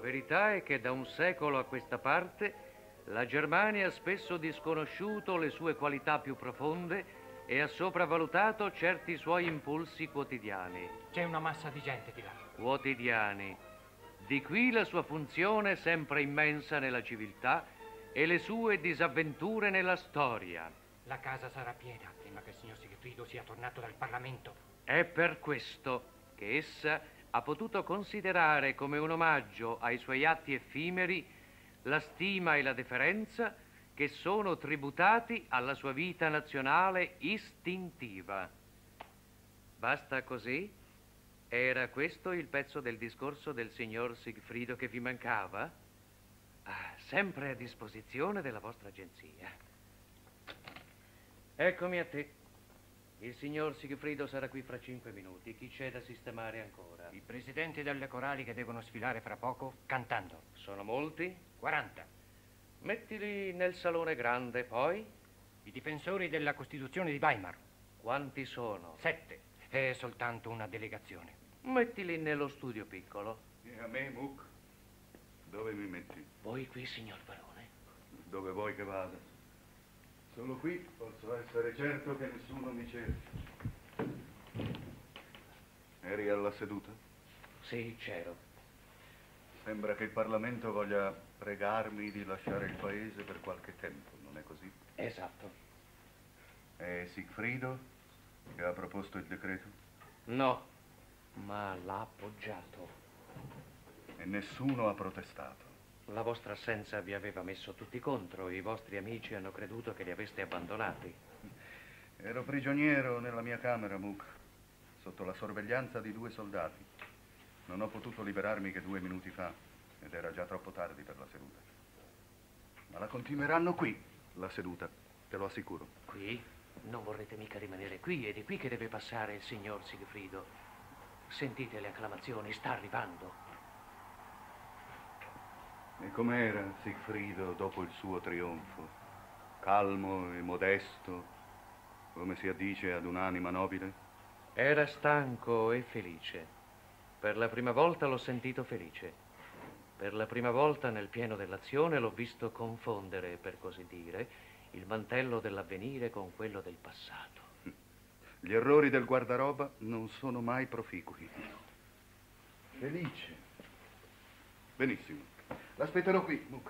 verità è che da un secolo a questa parte la Germania ha spesso disconosciuto le sue qualità più profonde e ha sopravvalutato certi suoi impulsi quotidiani. C'è una massa di gente di là. Quotidiani. Di qui la sua funzione sempre immensa nella civiltà e le sue disavventure nella storia. La casa sarà piena prima che il signor Sigfrido sia tornato dal Parlamento. È per questo che essa ha potuto considerare come un omaggio ai suoi atti effimeri la stima e la deferenza che sono tributati alla sua vita nazionale istintiva. Basta così? Era questo il pezzo del discorso del signor Sigfrido che vi mancava? Ah, sempre a disposizione della vostra agenzia. Eccomi a te. Il signor Sigfrido sarà qui fra 5 minuti. Chi c'è da sistemare ancora? I presidenti delle corali che devono sfilare fra poco cantando. Sono molti? 40. Mettili nel salone grande, poi? I difensori della Costituzione di Weimar. Quanti sono? 7. È soltanto una delegazione. Mettili nello studio piccolo. E a me, Muck? Dove mi metti? Voi qui, signor Barone? Dove vuoi che vada? Solo qui posso essere certo che nessuno mi cerchi. Eri alla seduta? Sì, c'ero. Sembra che il Parlamento voglia pregarmi di lasciare il paese per qualche tempo, non è così? Esatto. È Sigfrido che ha proposto il decreto? No, ma l'ha appoggiato. E nessuno ha protestato. La vostra assenza vi aveva messo tutti contro. I vostri amici hanno creduto che li aveste abbandonati. Ero prigioniero nella mia camera, Muck, sotto la sorveglianza di 2 soldati. Non ho potuto liberarmi che 2 minuti fa ed era già troppo tardi per la seduta. Ma la continueranno qui, la seduta, te lo assicuro. Qui? Non vorrete mica rimanere qui, è di qui che deve passare il signor Sigfrido. Sentite le acclamazioni, sta arrivando. E com'era Sigfrido dopo il suo trionfo? Calmo e modesto, come si addice ad un'anima nobile? Era stanco e felice. Per la prima volta l'ho sentito felice. Per la prima volta nel pieno dell'azione l'ho visto confondere, per così dire, il mantello dell'avvenire con quello del passato. Gli errori del guardaroba non sono mai proficui. Felice. Benissimo. L'aspetterò qui, Muck.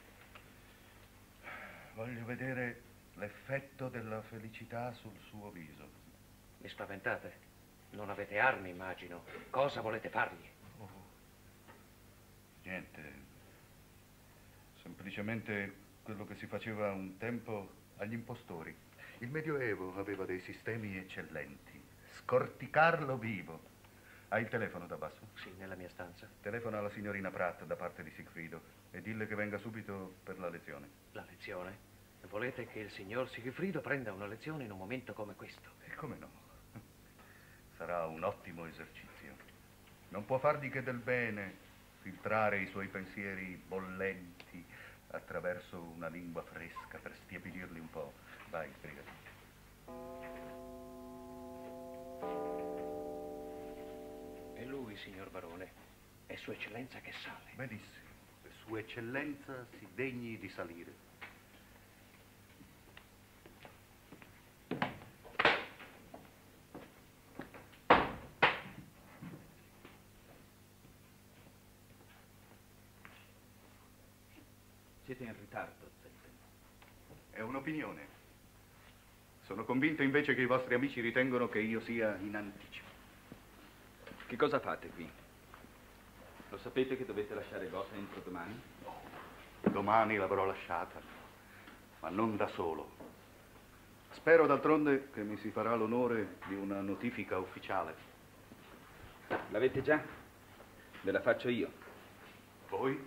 Voglio vedere l'effetto della felicità sul suo viso. Mi spaventate? Non avete armi, immagino. Cosa volete fargli? Oh, niente. Semplicemente quello che si faceva un tempo agli impostori. Il Medioevo aveva dei sistemi eccellenti. Scorticarlo vivo. Hai il telefono da basso? Sì, nella mia stanza. Telefona alla signorina Pratt da parte di Sigfrido e dille che venga subito per la lezione. La lezione? Volete che il signor Sigfrido prenda una lezione in un momento come questo? E come no? Sarà un ottimo esercizio. Non può fargli che del bene filtrare i suoi pensieri bollenti attraverso una lingua fresca per stiepidirli un po'. Vai, sbrigati. È lui, signor Barone. È Sua Eccellenza che sale. Benissimo. E Sua Eccellenza si degni di salire. Siete in ritardo, Zelten. È un'opinione. Sono convinto invece che i vostri amici ritengono che io sia in anticipo. Che cosa fate qui? Lo sapete che dovete lasciare Gotha entro domani? Domani l'avrò lasciata, ma non da solo. Spero d'altronde che mi si farà l'onore di una notifica ufficiale. L'avete già? Ve la faccio io. Voi?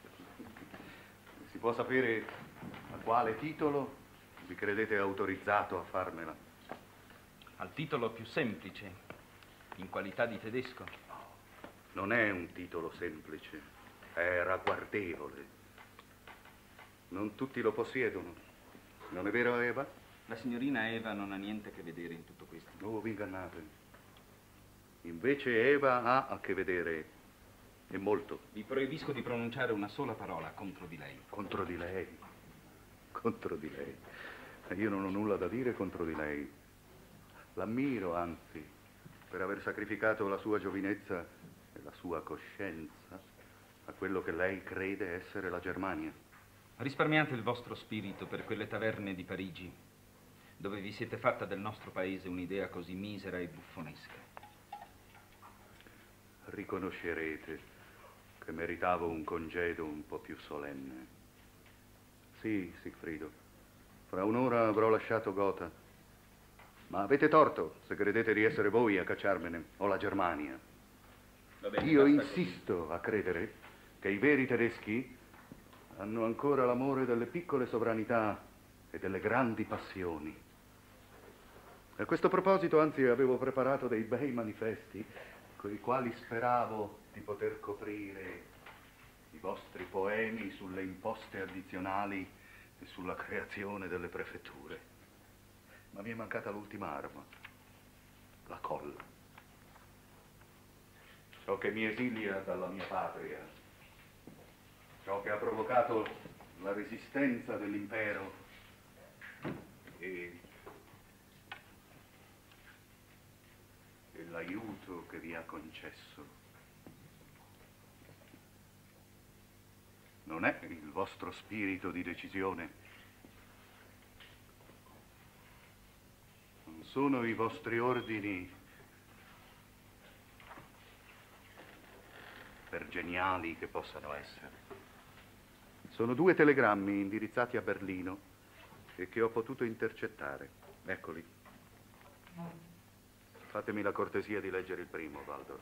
Si può sapere a quale titolo vi credete autorizzato a farmela? Al titolo più semplice, in qualità di tedesco. Non è un titolo semplice, è ragguardevole. Non tutti lo possiedono. Non è vero, Eva? La signorina Eva non ha niente a che vedere in tutto questo. Oh, vi ingannate. Invece Eva ha a che vedere. E molto. Vi proibisco di pronunciare una sola parola contro di lei. Contro di lei? Contro di lei? Io non ho nulla da dire contro di lei. L'ammiro, anzi, per aver sacrificato la sua giovinezza e la sua coscienza a quello che lei crede essere la Germania. Risparmiate il vostro spirito per quelle taverne di Parigi, dove vi siete fatta del nostro paese un'idea così misera e buffonesca. Riconoscerete che meritavo un congedo un po' più solenne. Sì, Sigfrido, fra un'ora avrò lasciato Gotha. Ma avete torto se credete di essere voi a cacciarmene, o la Germania. Va bene, Io basta insisto a credere che i veri tedeschi hanno ancora l'amore delle piccole sovranità e delle grandi passioni. A questo proposito, anzi, avevo preparato dei bei manifesti con i quali speravo di poter coprire i vostri poemi sulle imposte addizionali e sulla creazione delle prefetture. Ma mi è mancata l'ultima arma, la colla. Ciò che mi esilia dalla mia patria, ciò che ha provocato la resistenza dell'impero e l'aiuto che vi ha concesso. Non è il vostro spirito di decisione, non sono i vostri ordini, per geniali che possano essere. Sono 2 telegrammi indirizzati a Berlino e che ho potuto intercettare. Eccoli. Fatemi la cortesia di leggere il primo, Waldorf.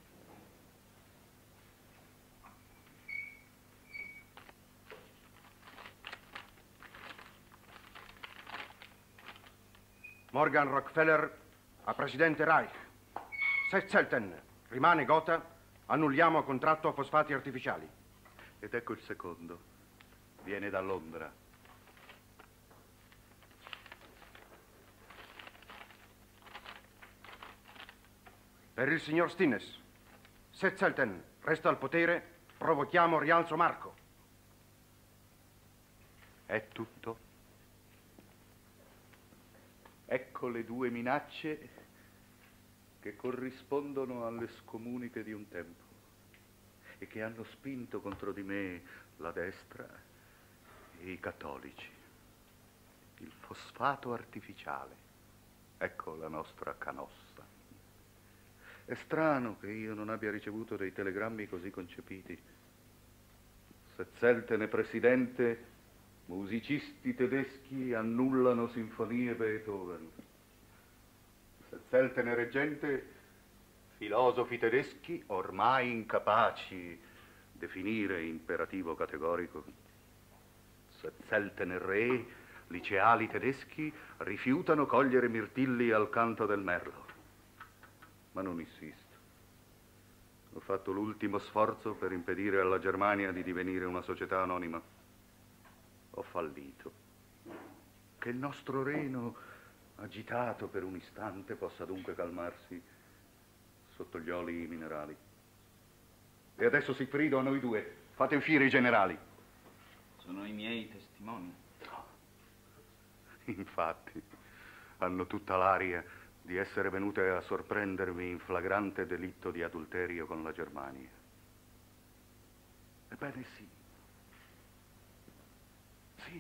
Morgan Rockefeller a Presidente Reich. Setzelten, rimane Gotha, annulliamo contratto a fosfati artificiali. Ed ecco il secondo. Viene da Londra. Per il signor Stinnes. Setzelten, resta al potere, provochiamo rialzo Marco. È tutto? Ecco le 2 minacce che corrispondono alle scomuniche di un tempo e che hanno spinto contro di me la destra e i cattolici. Il fosfato artificiale. Ecco la nostra canossa. È strano che io non abbia ricevuto dei telegrammi così concepiti. Setzeltene presidente, musicisti tedeschi annullano sinfonie Beethoven. Setzeltene reggente, filosofi tedeschi ormai incapaci definire imperativo categorico. Setzeltene re, liceali tedeschi rifiutano cogliere mirtilli al canto del merlo. Ma non insisto. Ho fatto l'ultimo sforzo per impedire alla Germania di divenire una società anonima. Ho fallito. Che il nostro Reno, agitato per un istante, possa dunque calmarsi sotto gli oli minerali. E adesso, Sigfrido, a noi 2, fate uscire i generali. Sono i miei testimoni. Infatti, hanno tutta l'aria di essere venute a sorprendermi in flagrante delitto di adulterio con la Germania. Ebbene sì. Sì.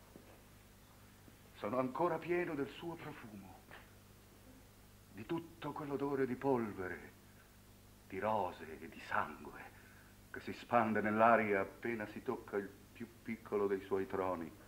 Sono ancora pieno del suo profumo, di tutto quell'odore di polvere, di rose e di sangue che si spande nell'aria appena si tocca il più piccolo dei suoi troni.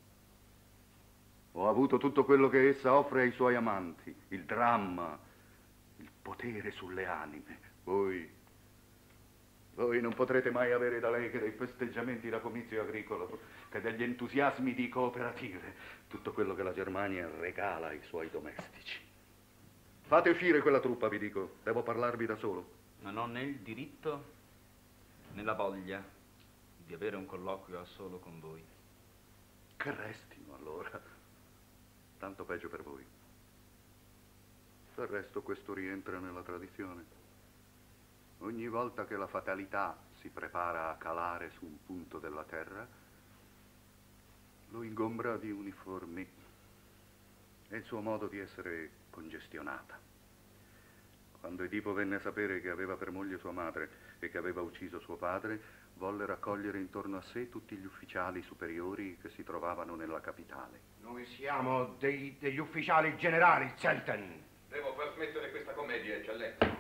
Ho avuto tutto quello che essa offre ai suoi amanti, il dramma, il potere sulle anime. Voi non potrete mai avere da lei che dei festeggiamenti da comizio agricolo, che degli entusiasmi di cooperative, tutto quello che la Germania regala ai suoi domestici. Fate uscire quella truppa, vi dico, devo parlarvi da solo. Non ho né il diritto né la voglia di avere un colloquio a solo con voi. Che restino allora. Tanto peggio per voi. Del resto questo rientra nella tradizione. Ogni volta che la fatalità si prepara a calare su un punto della terra, lo ingombra di uniformi. È il suo modo di essere congestionata. Quando Edipo venne a sapere che aveva per moglie sua madre e che aveva ucciso suo padre, volle raccogliere intorno a sé tutti gli ufficiali superiori che si trovavano nella capitale. Noi siamo degli ufficiali generali, Zelten. Devo far smettere questa commedia, eccellenza.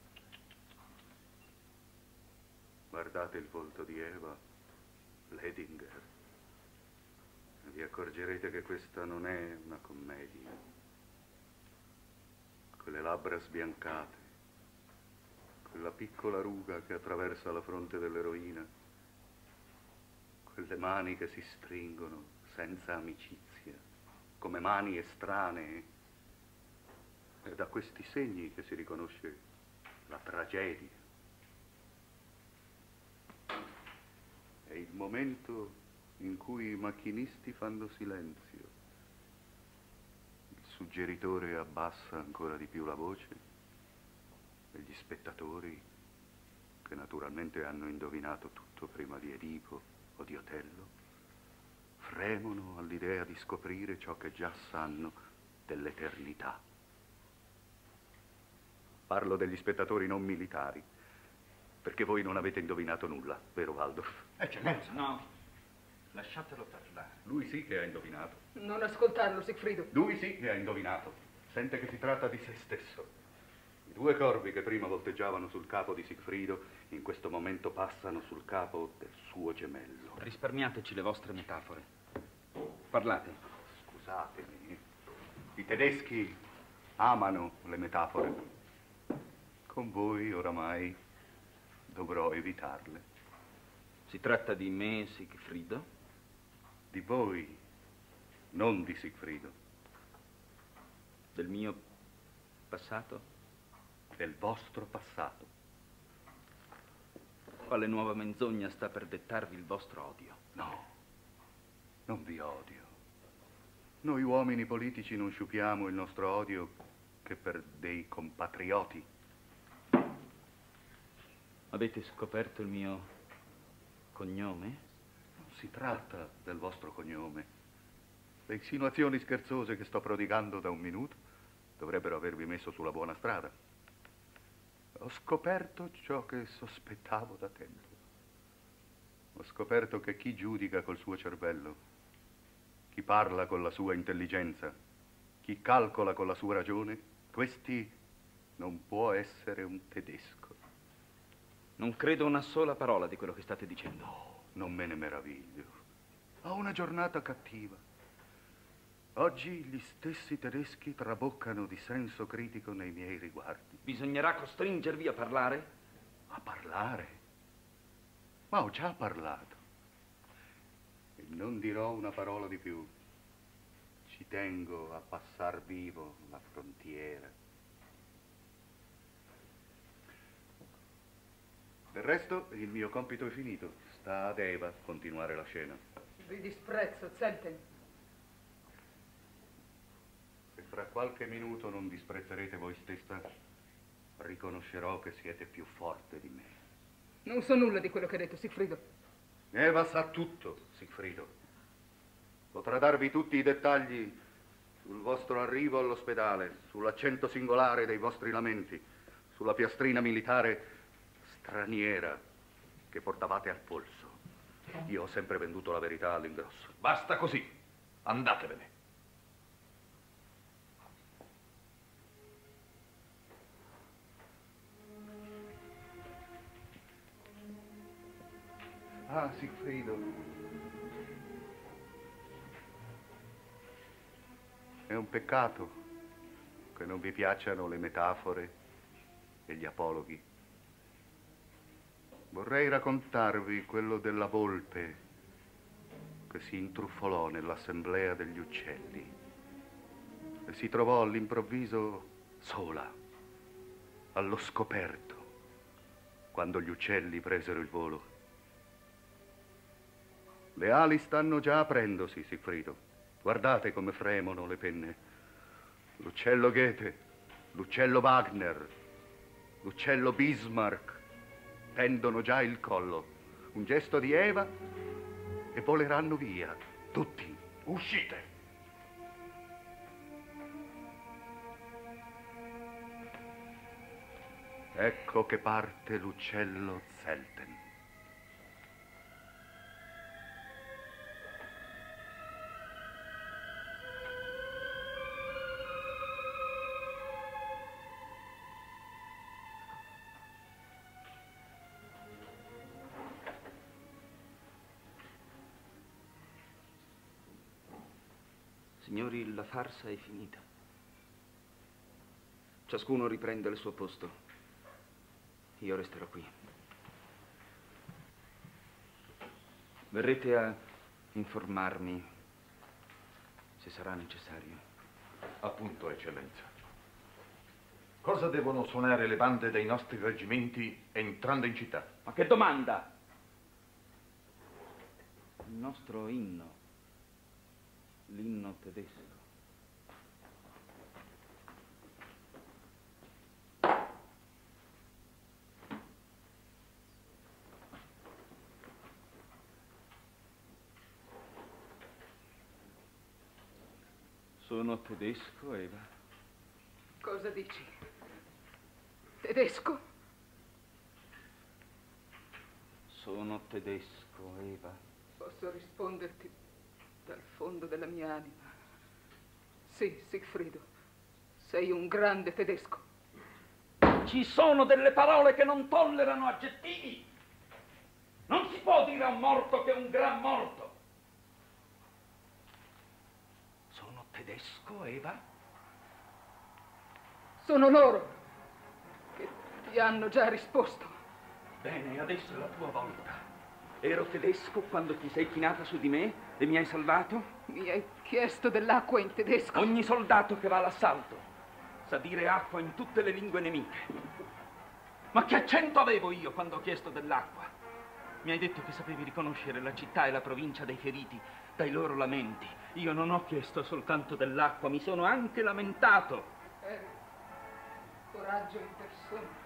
Guardate il volto di Eva, Ledinger, e vi accorgerete che questa non è una commedia. Quelle labbra sbiancate, quella piccola ruga che attraversa la fronte dell'eroina, quelle mani che si stringono senza amicizia, come mani estranee. È da questi segni che si riconosce la tragedia. È il momento in cui i macchinisti fanno silenzio. Il suggeritore abbassa ancora di più la voce e gli spettatori, che naturalmente hanno indovinato tutto prima di Edipo o di Otello, fremono all'idea di scoprire ciò che già sanno dell'eternità. Parlo degli spettatori non militari, perché voi non avete indovinato nulla, vero Waldorf? Eccellenza. No, lasciatelo parlare. Lui sì che ha indovinato. Non ascoltarlo, Sigfrido. Lui sì che ha indovinato. Sente che si tratta di se stesso. I due corvi che prima volteggiavano sul capo di Sigfrido, in questo momento passano sul capo del suo gemello. Risparmiateci le vostre metafore. Parlate. Scusatemi, i tedeschi amano le metafore. Con voi oramai dovrò evitarle. Si tratta di me, Sigfrido? Di voi, non di Sigfrido. Del mio passato? Del vostro passato. Quale nuova menzogna sta per dettarvi il vostro odio? No, non vi odio. Noi uomini politici non sciupiamo il nostro odio che per dei compatrioti. Avete scoperto il mio cognome? Non si tratta del vostro cognome. Le insinuazioni scherzose che sto prodigando da un minuto dovrebbero avervi messo sulla buona strada. Ho scoperto ciò che sospettavo da tempo. Ho scoperto che chi giudica col suo cervello, chi parla con la sua intelligenza, chi calcola con la sua ragione, questi non può essere un tedesco. Non credo una sola parola di quello che state dicendo. No, non me ne meraviglio. Ho una giornata cattiva. Oggi gli stessi tedeschi traboccano di senso critico nei miei riguardi. Bisognerà costringervi a parlare? A parlare? Ma ho già parlato. E non dirò una parola di più. Ci tengo a passar vivo la frontiera. Del resto, il mio compito è finito. Sta ad Eva continuare la scena. Vi disprezzo, Zelten. Se fra qualche minuto non disprezzerete voi stessa, riconoscerò che siete più forte di me. Non so nulla di quello che ha detto Sigfrido. Eva sa tutto, Sigfrido. Potrà darvi tutti i dettagli sul vostro arrivo all'ospedale, sull'accento singolare dei vostri lamenti, sulla piastrina militare straniera che portavate al polso. Io ho sempre venduto la verità all'ingrosso. Basta così. Andatevene. Ah, Sigfrido. È un peccato che non vi piacciono le metafore e gli apologhi. Vorrei raccontarvi quello della volpe che si intruffolò nell'assemblea degli uccelli e si trovò all'improvviso sola, allo scoperto, quando gli uccelli presero il volo. Le ali stanno già aprendosi, Sigfrido. Guardate come fremono le penne. L'uccello Goethe, l'uccello Wagner, l'uccello Bismarck, tendono già il collo. Un gesto di Eva e voleranno via, tutti. Uscite! Ecco che parte l'uccello Zelten. Signori, la farsa è finita. Ciascuno riprende il suo posto. Io resterò qui. Verrete a informarmi se sarà necessario. Appunto, eccellenza. Cosa devono suonare le bande dei nostri reggimenti entrando in città? Ma che domanda? Il nostro inno. L'inno tedesco. Sono tedesco, Eva. Cosa dici? Tedesco? Sono tedesco, Eva. Posso risponderti dal fondo della mia anima. Sì, Sigfrido, sei un grande tedesco. Ci sono delle parole che non tollerano aggettivi. Non si può dire a un morto che è un gran morto. Sono tedesco, Eva? Sono loro che ti hanno già risposto. Bene, adesso è la tua volta. Ero tedesco quando ti sei chinata su di me e mi hai salvato? Mi hai chiesto dell'acqua in tedesco. Ogni soldato che va all'assalto sa dire acqua in tutte le lingue nemiche. Ma che accento avevo io quando ho chiesto dell'acqua? Mi hai detto che sapevi riconoscere la città e la provincia dei feriti dai loro lamenti. Io non ho chiesto soltanto dell'acqua, mi sono anche lamentato. Eri coraggio in persona.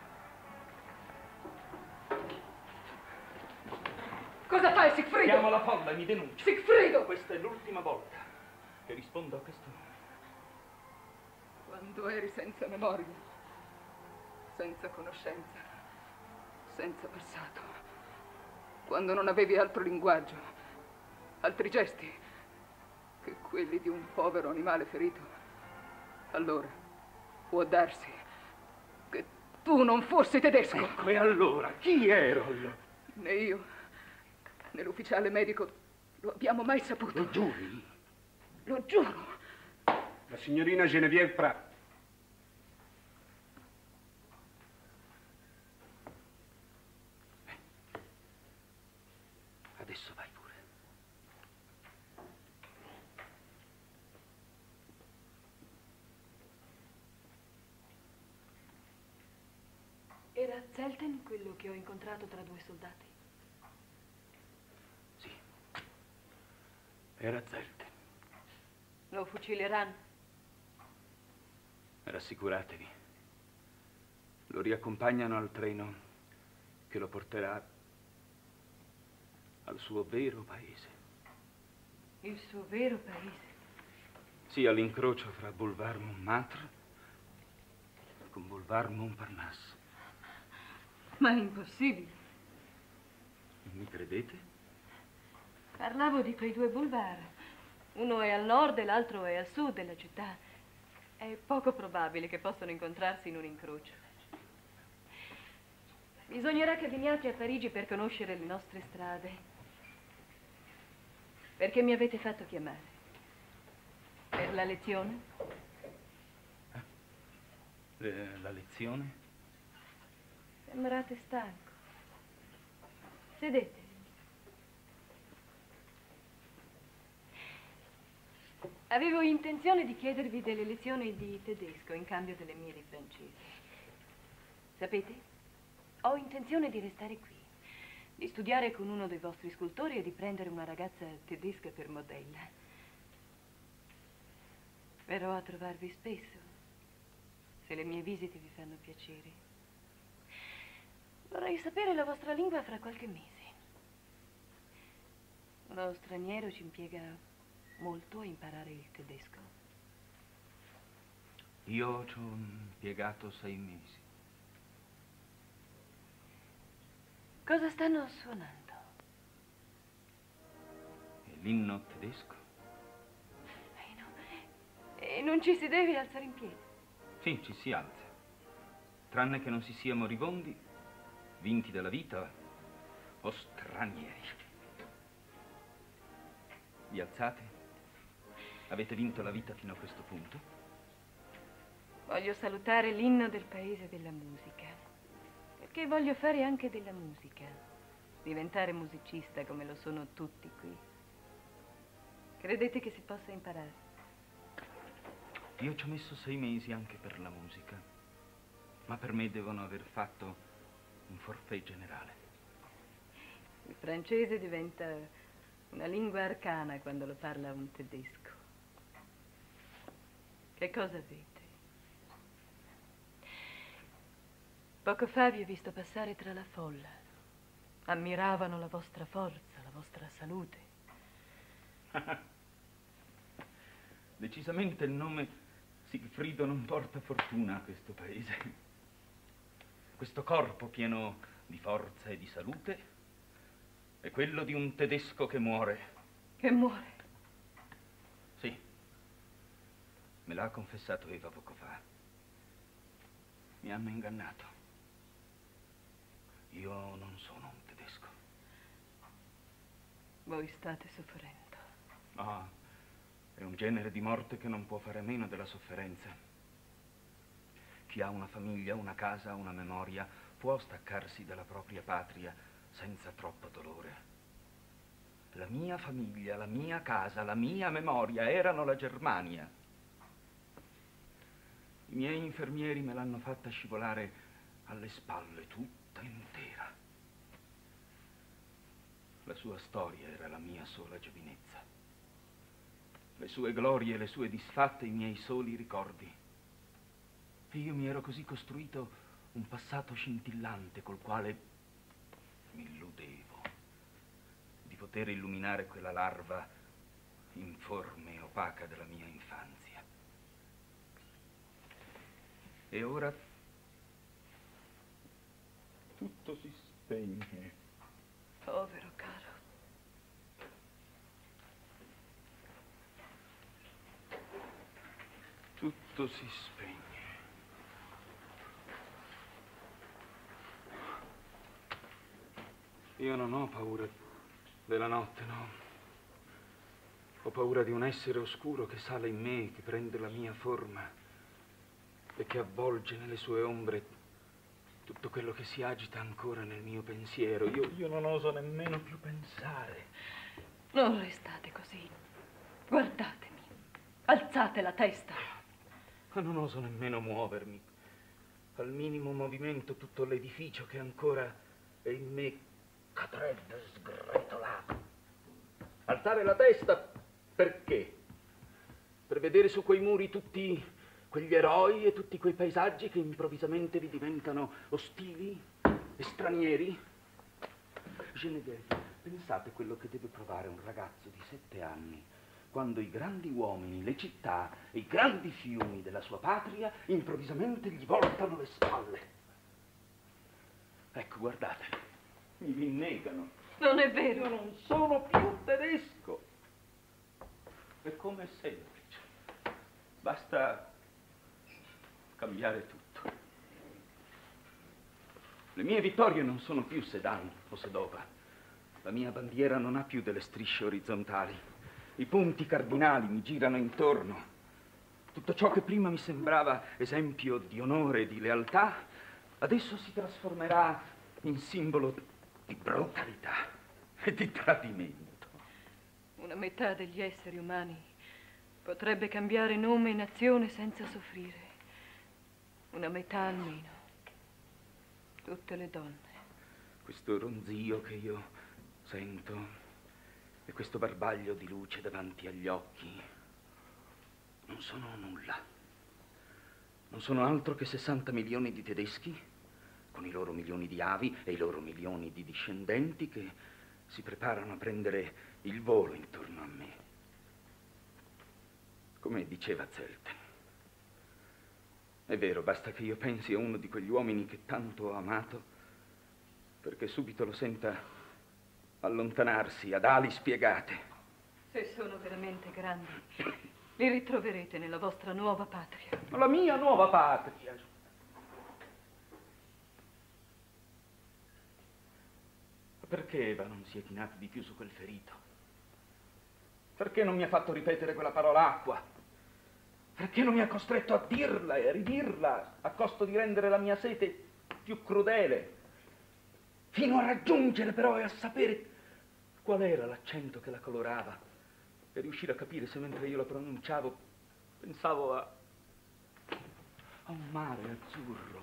Cosa fai, Sigfrido? Chiamo la folla e mi denuncio. Sigfrido! Questa è l'ultima volta che rispondo a questo nome. Quando eri senza memoria, senza conoscenza, senza passato, quando non avevi altro linguaggio, altri gesti che quelli di un povero animale ferito, allora può darsi che tu non fossi tedesco. Ecco, e allora chi ero io? Né io né l'ufficiale medico lo abbiamo mai saputo. Lo giuri? Lo giuro. La signorina Geneviève Prat. Adesso vai pure. Era Zelten quello che ho incontrato tra due soldati? Sì. Era Zelten. Lo fucileranno? Rassicuratevi. Lo riaccompagnano al treno che lo porterà al suo vero paese. Il suo vero paese? Sì, all'incrocio fra Boulevard Montmartre con Boulevard Montparnasse. Ma è impossibile. Mi credete? Parlavo di quei due boulevard. Uno è al nord e l'altro è al sud della città. È poco probabile che possano incontrarsi in un incrocio. Bisognerà che veniate a Parigi per conoscere le nostre strade. Perché mi avete fatto chiamare? Per la lezione? La lezione? Sembrate stanco. Sedete. Avevo intenzione di chiedervi delle lezioni di tedesco in cambio delle mie di francese. Sapete? Ho intenzione di restare qui, di studiare con uno dei vostri scultori e di prendere una ragazza tedesca per modella. Verrò a trovarvi spesso, se le mie visite vi fanno piacere. Vorrei Vorrei sapere la vostra lingua fra qualche mese. Uno straniero ci impiega molto a imparare il tedesco. Io ci ho impiegato 6 mesi. Cosa stanno suonando? È l'inno tedesco? No. E non ci si deve alzare in piedi? Sì, ci si alza. Tranne che non si sia moribondi, vinti dalla vita o stranieri. Vi alzate? Avete vinto la vita fino a questo punto? Voglio salutare l'inno del paese della musica, perché voglio fare anche della musica, diventare musicista come lo sono tutti qui. Credete che si possa imparare? Io ci ho messo 6 mesi anche per la musica, ma per me devono aver fatto un forfait generale. Il francese diventa una lingua arcana quando lo parla un tedesco. Che cosa avete? Poco fa vi ho visto passare tra la folla. Ammiravano la vostra forza, la vostra salute. Decisamente il nome Sigfrido non porta fortuna a questo paese. Questo corpo pieno di forza e di salute è quello di un tedesco che muore. Che muore? Sì, me l'ha confessato Eva poco fa. Mi hanno ingannato. Io non sono un tedesco. Voi state soffrendo. Ah, è un genere di morte che non può fare a meno della sofferenza. Chi ha una famiglia, una casa, una memoria, può staccarsi dalla propria patria senza troppo dolore. La mia famiglia, la mia casa, la mia memoria erano la Germania. I miei infermieri me l'hanno fatta scivolare alle spalle tutta intera. La sua storia era la mia sola giovinezza. Le sue glorie e le sue disfatte, i miei soli ricordi. E io mi ero così costruito un passato scintillante col quale mi illudevo di poter illuminare quella larva informe e opaca della mia infanzia. E ora tutto si spegne. Povero caro. Tutto si spegne. Io non ho paura della notte, no. Ho paura di un essere oscuro che sale in me, che prende la mia forma e che avvolge nelle sue ombre tutto quello che si agita ancora nel mio pensiero. Io non oso nemmeno più pensare. Non restate così. Guardatemi. Alzate la testa. Ma non oso nemmeno muovermi. Al minimo movimento tutto l'edificio che ancora è in me cadrebbe sgretolato. Alzare la testa perché? Per vedere su quei muri tutti quegli eroi e tutti quei paesaggi che improvvisamente vi diventano ostili e stranieri? Genevieve, pensate quello che deve provare un ragazzo di 7 anni quando i grandi uomini, le città e i grandi fiumi della sua patria improvvisamente gli voltano le spalle. Ecco, guardate, mi rinnegano. Non è vero. Io non sono più tedesco. È come semplice. Basta cambiare tutto. Le mie vittorie non sono più Sedan o Sedova. La mia bandiera non ha più delle strisce orizzontali. I punti cardinali mi girano intorno. Tutto ciò che prima mi sembrava esempio di onore e di lealtà, adesso si trasformerà in simbolo di brutalità e di tradimento. Una metà degli esseri umani potrebbe cambiare nome e nazione senza soffrire. Una metà almeno. Tutte le donne. Questo ronzio che io sento e questo barbaglio di luce davanti agli occhi non sono nulla. Non sono altro che 60 milioni di tedeschi con i loro milioni di avi e i loro milioni di discendenti che si preparano a prendere il volo intorno a me. Come diceva Zelten. È vero, basta che io pensi a uno di quegli uomini che tanto ho amato perché subito lo senta allontanarsi ad ali spiegate. Se sono veramente grandi, li ritroverete nella vostra nuova patria. La mia nuova patria. Perché Eva non si è chinata di più su quel ferito? Perché non mi ha fatto ripetere quella parola acqua? Perché non mi ha costretto a dirla e a ridirla a costo di rendere la mia sete più crudele? Fino a raggiungere però e a sapere qual era l'accento che la colorava e riuscire a capire se mentre io la pronunciavo pensavo a un mare azzurro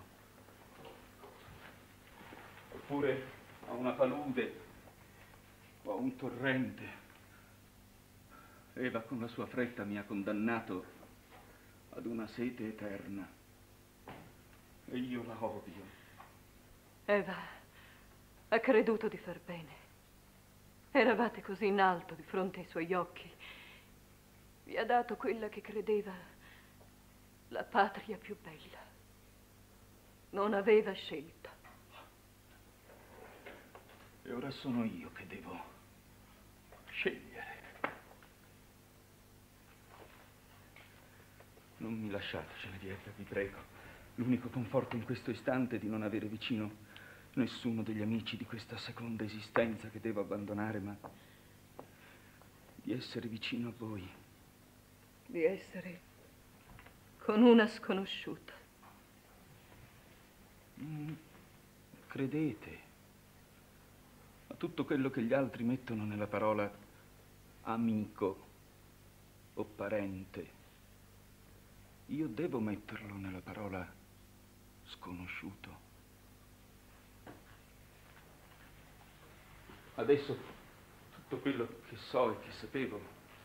oppure a una palude o a un torrente. Eva con la sua fretta mi ha condannato ad una sete eterna e io la odio. Eva ha creduto di far bene. Eravate così in alto di fronte ai suoi occhi. Vi ha dato quella che credeva la patria più bella. Non aveva scelta. E ora sono io che devo scegliere. Non mi lasciate, Genevieve, vi prego. L'unico conforto in questo istante è di non avere vicino nessuno degli amici di questa seconda esistenza che devo abbandonare, ma di essere vicino a voi. Di essere con una sconosciuta. Credete a tutto quello che gli altri mettono nella parola amico o parente. Io devo metterlo nella parola sconosciuto. Adesso tutto quello che so e che sapevo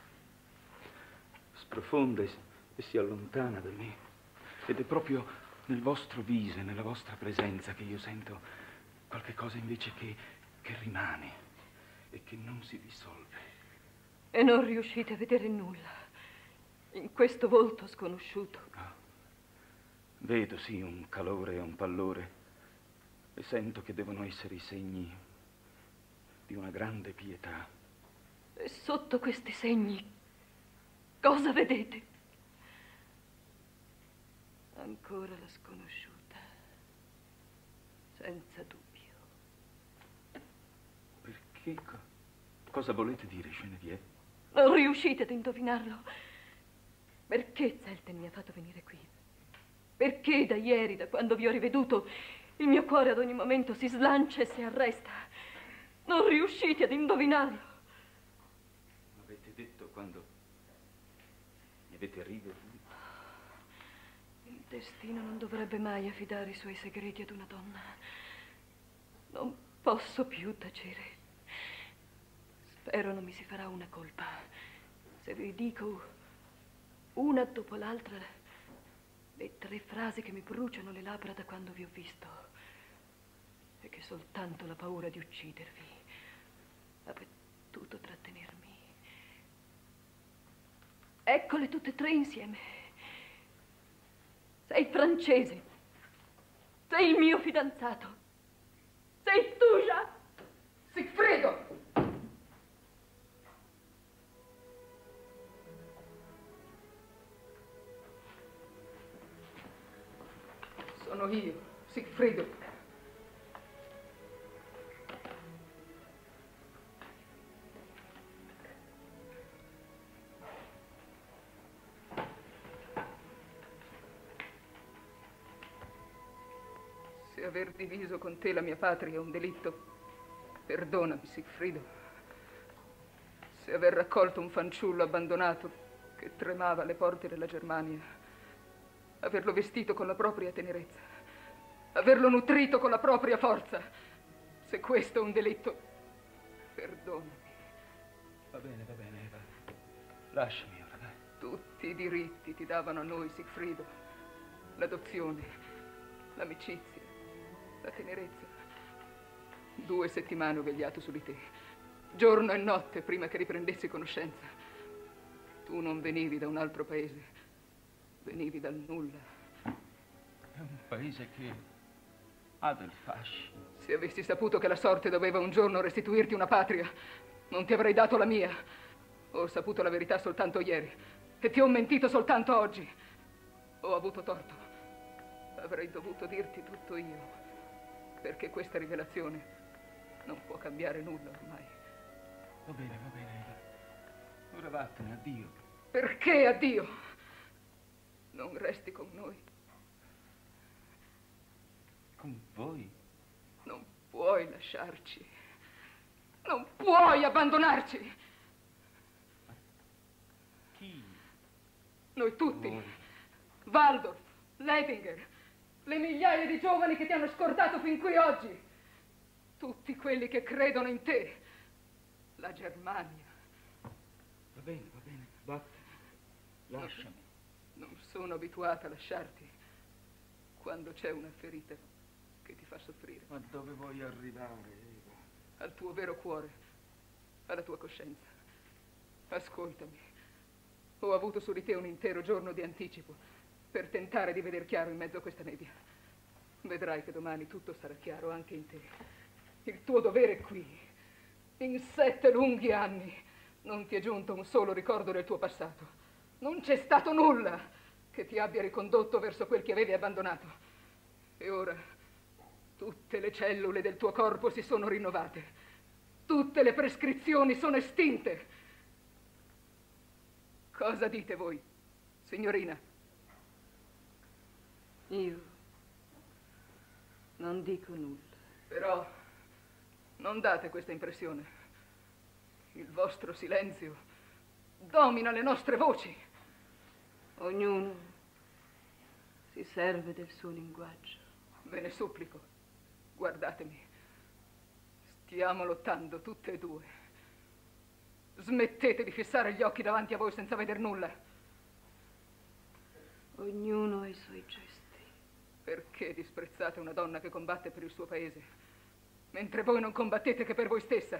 sprofonda e si allontana da me. Ed è proprio nel vostro viso e nella vostra presenza che io sento qualche cosa invece che rimane e che non si dissolve. E non riuscite a vedere nulla in questo volto sconosciuto. No. Vedo sì un calore e un pallore e sento che devono essere i segni di una grande pietà. E sotto questi segni cosa vedete? Ancora la sconosciuta, senza dubbio. Perché? Cosa volete dire, Genevieve? Non riuscite ad indovinarlo? Perché Zelten mi ha fatto venire qui? Perché da ieri, da quando vi ho riveduto, il mio cuore ad ogni momento si slancia e si arresta? Non riuscite ad indovinarlo? Avete detto quando mi avete riveduto? Il destino non dovrebbe mai affidare i suoi segreti ad una donna. Non posso più tacere. Spero non mi si farà una colpa se vi dico una dopo l'altra le 3 frasi che mi bruciano le labbra da quando vi ho visto e che soltanto la paura di uccidervi ha potuto trattenermi. Eccole tutte e 3 insieme. Sei francese. Sei il mio fidanzato. Sei tu, Jacques. Sigfrido! Sono io, Sigfrido. Se aver diviso con te la mia patria è un delitto, perdonami, Sigfrido. Se aver raccolto un fanciullo abbandonato che tremava alle porte della Germania, averlo vestito con la propria tenerezza, averlo nutrito con la propria forza, se questo è un delitto, perdonami. Va bene, Eva. Lasciami ora, dai. Tutti i diritti ti davano a noi, Sigfrido. L'adozione, l'amicizia, La tenerezza. 2 settimane ho vegliato su di te, giorno e notte prima che riprendessi conoscenza. Tu non venivi da un altro paese, venivi dal nulla. È un paese che ha del fascino. Se avessi saputo che la sorte doveva un giorno restituirti una patria, non ti avrei dato la mia. Ho saputo la verità soltanto ieri e ti ho mentito soltanto oggi. Ho avuto torto. Avrei dovuto dirti tutto io, perché questa rivelazione non può cambiare nulla ormai. Va bene, va bene. Ora vattene, addio. Perché addio? Non resti con noi. Con voi? Non puoi lasciarci. Non puoi abbandonarci. Chi? Noi tutti. Voi. Waldorf, Leitinger, le migliaia di giovani che ti hanno scortato fin qui oggi. Tutti quelli che credono in te. La Germania. Va bene, vattene. Lasciami. Non sono abituata a lasciarti quando c'è una ferita che ti fa soffrire. Ma dove vuoi arrivare, Eva? Al tuo vero cuore, alla tua coscienza. Ascoltami. Ho avuto su di te un intero giorno di anticipo per tentare di veder chiaro in mezzo a questa nebbia. Vedrai che domani tutto sarà chiaro anche in te. Il tuo dovere è qui. In 7 lunghi anni non ti è giunto un solo ricordo del tuo passato. Non c'è stato nulla che ti abbia ricondotto verso quel che avevi abbandonato. E ora tutte le cellule del tuo corpo si sono rinnovate. Tutte le prescrizioni sono estinte. Cosa dite voi, signorina? Io non dico nulla. Però non date questa impressione. Il vostro silenzio domina le nostre voci. Ognuno si serve del suo linguaggio. Ve ne supplico, guardatemi. Stiamo lottando tutte e 2. Smettete di fissare gli occhi davanti a voi senza veder nulla. Ognuno ha i suoi gesti. Perché disprezzate una donna che combatte per il suo paese, mentre voi non combattete che per voi stessa?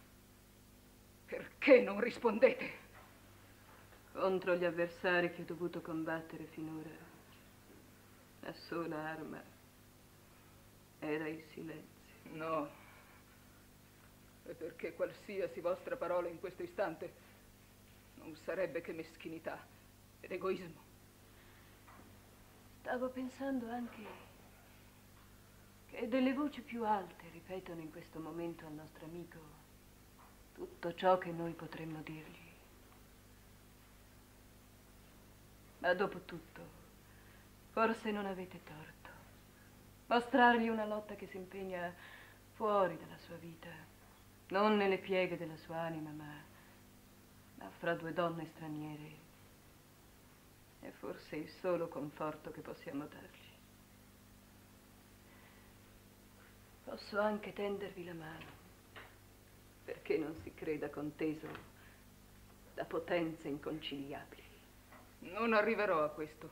Perché non rispondete? Contro gli avversari che ho dovuto combattere finora, la sola arma era il silenzio. No, è perché qualsiasi vostra parola in questo istante non sarebbe che meschinità ed egoismo. Stavo pensando anche che delle voci più alte ripetono in questo momento al nostro amico tutto ciò che noi potremmo dirgli. Ma dopo tutto, forse non avete torto. Mostrargli una lotta che si impegna fuori dalla sua vita, non nelle pieghe della sua anima, ma fra 2 donne straniere, è forse il solo conforto che possiamo dargli. Posso anche tendervi la mano, perché non si creda conteso da potenze inconciliabili. Non arriverò a questo.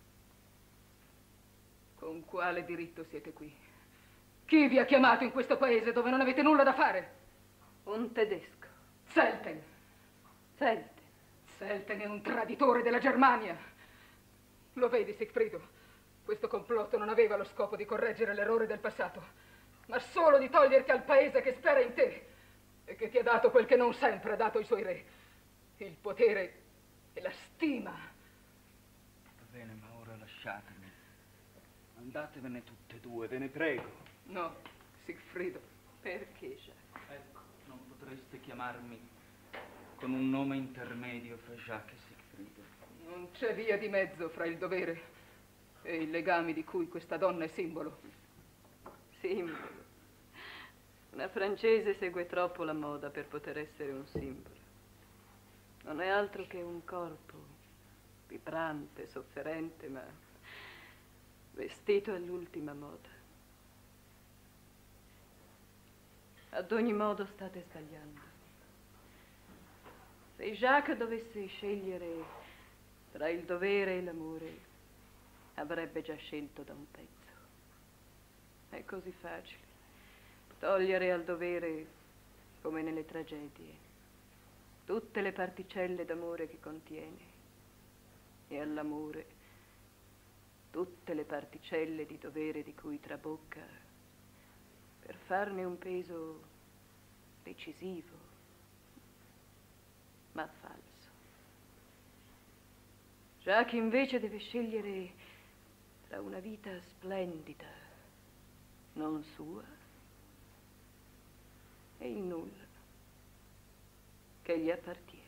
Con quale diritto siete qui? Chi vi ha chiamato in questo paese dove non avete nulla da fare? Un tedesco. Zelten. Zelten. Zelten è un traditore della Germania. Lo vedi, Sigfrido? Questo complotto non aveva lo scopo di correggere l'errore del passato, ma solo di toglierti al paese che spera in te e che ti ha dato quel che non sempre ha dato ai suoi re: il potere e la stima. Va bene, ma ora lasciatemi. Andatevene tutte e 2, ve ne prego. No, Sigfrido. Perché, Jacques? Ecco, non potreste chiamarmi con un nome intermedio fra Jacques e Sigfrido. Non c'è via di mezzo fra il dovere e i legami di cui questa donna è simbolo. Simbolo. Una francese segue troppo la moda per poter essere un simbolo. Non è altro che un corpo vibrante, sofferente, ma vestito all'ultima moda. Ad ogni modo state sbagliando. Se Jacques dovesse scegliere tra il dovere e l'amore, avrebbe già scelto da un pezzo. È così facile. Togliere al dovere, come nelle tragedie, tutte le particelle d'amore che contiene, e all'amore tutte le particelle di dovere di cui trabocca, per farne un peso decisivo, ma falso. Jacques invece deve scegliere tra una vita splendida, non sua, e il nulla che gli appartiene.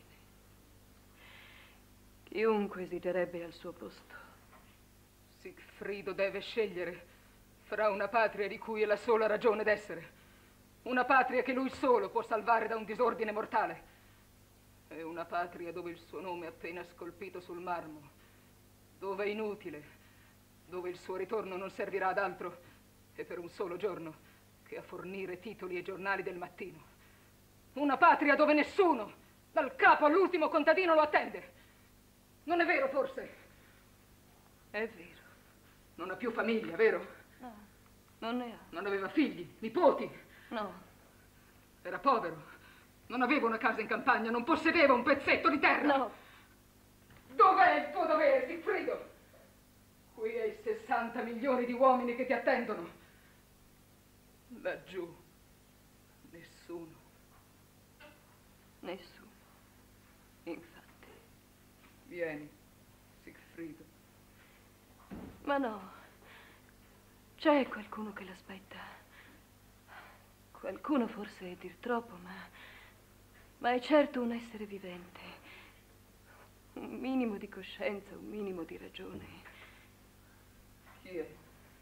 Chiunque esiderebbe al suo posto. Sigfrido deve scegliere fra una patria di cui è la sola ragione d'essere, una patria che lui solo può salvare da un disordine mortale, e una patria dove il suo nome è appena scolpito sul marmo, dove è inutile, dove il suo ritorno non servirà ad altro che per un solo giorno, che a fornire titoli ai giornali del mattino. Una patria dove nessuno, dal capo all'ultimo contadino, lo attende. Non è vero, forse? È vero. Non ha più famiglia, vero? No, non ne ha. Non aveva figli, nipoti. No. Era povero. Non aveva una casa in campagna, non possedeva un pezzetto di terra. No. Dov'è il tuo dovere, Sigfrido? Qui hai 60 milioni di uomini che ti attendono. Laggiù, nessuno. Nessuno. Infatti. Vieni, Sigfrido. Ma no, c'è qualcuno che l'aspetta. Qualcuno forse è dir troppo, ma è certo un essere vivente. Un minimo di coscienza, un minimo di ragione. Chi è?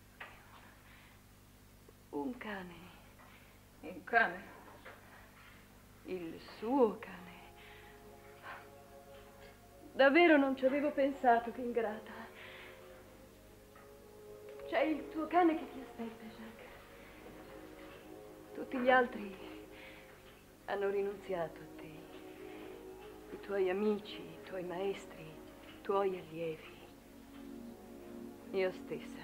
Un cane. Un cane? Il suo cane. Davvero non ci avevo pensato, che ingrata. C'è il tuo cane che ti aspetta, Jacques. Tutti gli altri hanno rinunziato a te. I tuoi amici, i tuoi maestri, i tuoi allievi. Io stessa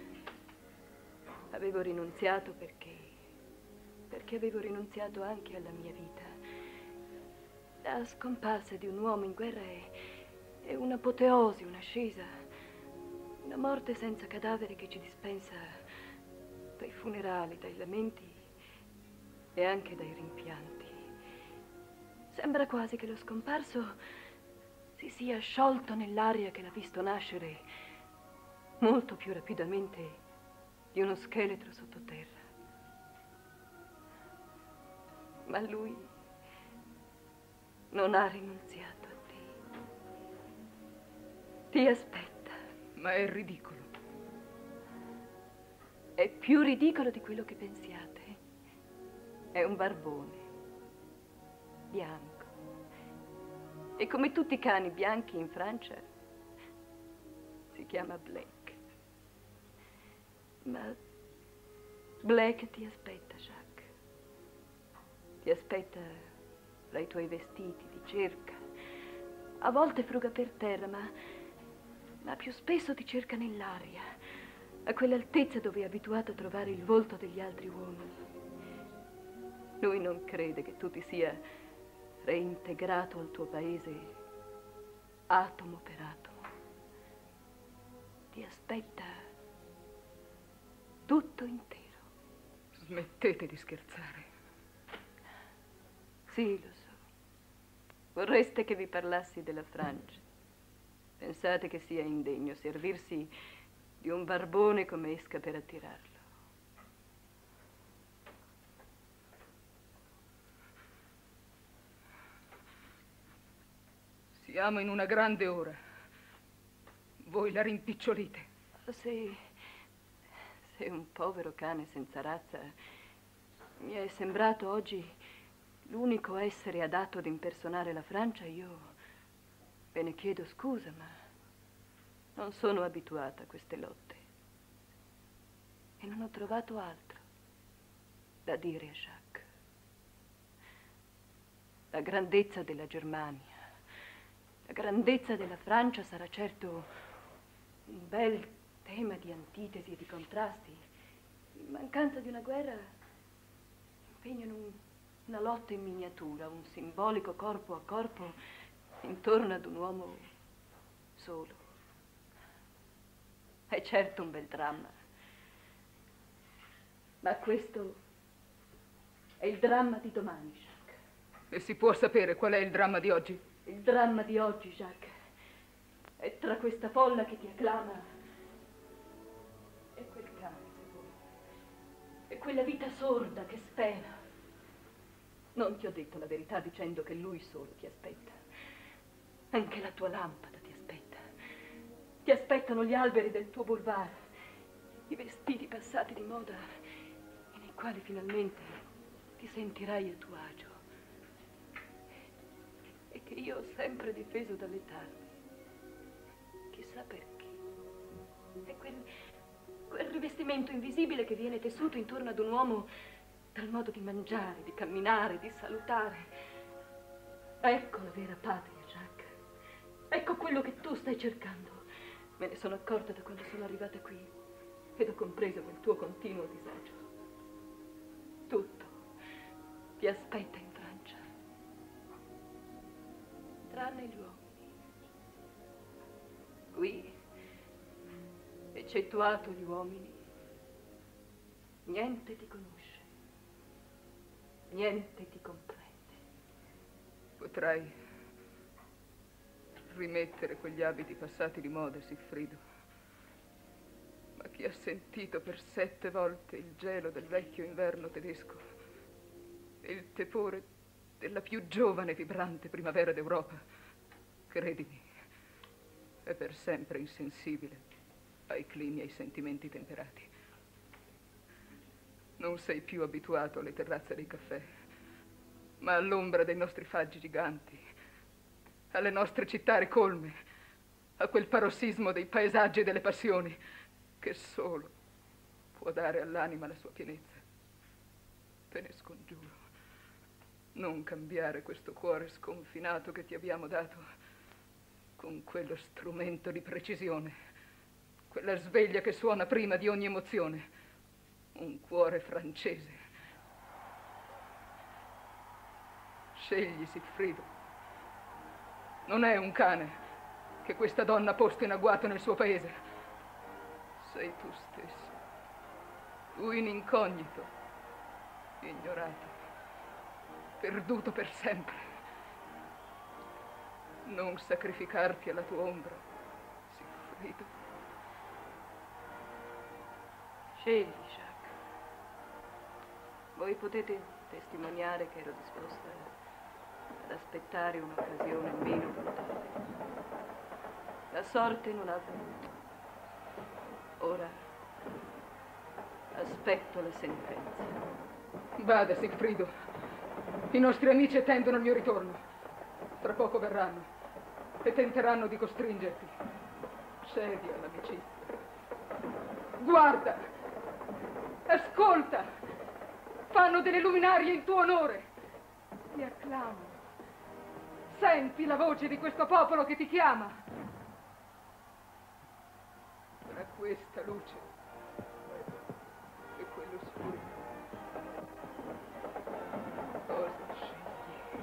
avevo rinunziato perché avevo rinunziato anche alla mia vita. La scomparsa di un uomo in guerra è un'apoteosi, un'ascesa, una morte senza cadavere che ci dispensa dai funerali, dai lamenti e anche dai rimpianti. Sembra quasi che lo scomparso si sia sciolto nell'aria che l'ha visto nascere molto più rapidamente di uno scheletro sottoterra. Ma lui non ha rinunziato a te. Ti aspetta. Ma è ridicolo. È più ridicolo di quello che pensiate. È un barbone, bianco. E come tutti i cani bianchi in Francia, si chiama Black. Ma Black ti aspetta, Jacques. Ti aspetta tra i tuoi vestiti, ti cerca. A volte fruga per terra, ma più spesso ti cerca nell'aria, a quell'altezza dove è abituato a trovare il volto degli altri uomini. Lui non crede che tu ti sia reintegrato al tuo paese atomo per atomo. Ti aspetta tutto intero. Smettete di scherzare. Sì, lo so. Vorreste che vi parlassi della Francia. Pensate che sia indegno servirsi di un barbone come esca per attirarlo. Siamo in una grande ora. Voi la rimpicciolite. Se un povero cane senza razza mi è sembrato oggi l'unico essere adatto ad impersonare la Francia, io ve ne chiedo scusa, ma non sono abituata a queste lotte. E non ho trovato altro da dire a Jacques. La grandezza della Germania, la grandezza della Francia sarà certo un bel tema di antitesi e di contrasti, in mancanza di una guerra, impegnano una lotta in miniatura, un simbolico corpo a corpo intorno ad un uomo solo. È certo un bel dramma, ma questo è il dramma di domani, Jacques. E si può sapere qual è il dramma di oggi? Il dramma di oggi, Jacques, è tra questa folla che ti acclama e quel cane, se vuoi, e quella vita sorda che spera. Non ti ho detto la verità dicendo che lui solo ti aspetta. Anche la tua lampada ti aspetta. Ti aspettano gli alberi del tuo boulevard, i vestiti passati di moda e nei quali finalmente ti sentirai a tuo agio. E che io ho sempre difeso dalle tarme. Chissà perché. È quel rivestimento invisibile che viene tessuto intorno ad un uomo dal modo di mangiare, di camminare, di salutare. Ecco la vera patria, Jacques. Ecco quello che tu stai cercando. Me ne sono accorta da quando sono arrivata qui ed ho compreso quel tuo continuo disagio. Tutto ti aspetta in Francia, tranne gli uomini. Qui, eccettuato gli uomini, niente ti conosce, niente ti comprende. Potrai rimettere quegli abiti passati di moda, Siffrido. Ma chi ha sentito per 7 volte il gelo del vecchio inverno tedesco e il tepore della più giovane e vibrante primavera d'Europa, credimi, è per sempre insensibile ai climi e ai sentimenti temperati. Non sei più abituato alle terrazze dei caffè, ma all'ombra dei nostri faggi giganti, alle nostre città ricolme, a quel parossismo dei paesaggi e delle passioni che solo può dare all'anima la sua pienezza. Te ne scongiuro, non cambiare questo cuore sconfinato che ti abbiamo dato con quello strumento di precisione, quella sveglia che suona prima di ogni emozione, un cuore francese. Scegli, Siffrido. Non è un cane che questa donna ha posto in agguato nel suo paese. Sei tu stesso. Tu in incognito, ignorato, perduto per sempre. Non sacrificarti alla tua ombra, Siffrido. Scegli, Jacques. Voi potete testimoniare che ero disposta ad aspettare un'occasione meno brutale. La sorte non ha voluto. Ora aspetto la sentenza. Vada, Siffrido. I nostri amici attendono il mio ritorno. Tra poco verranno e tenteranno di costringerti. Cedi all'amicizia. Guarda! Ascolta! Fanno delle luminarie in tuo onore. Ti acclamo. Senti la voce di questo popolo che ti chiama. Tra questa luce e quell'oscurità, cosa scegli?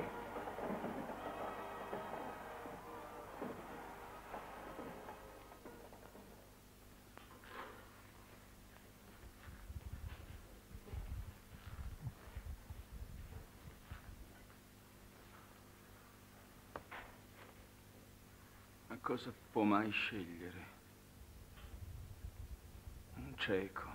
Ma cosa può mai scegliere? Un cieco.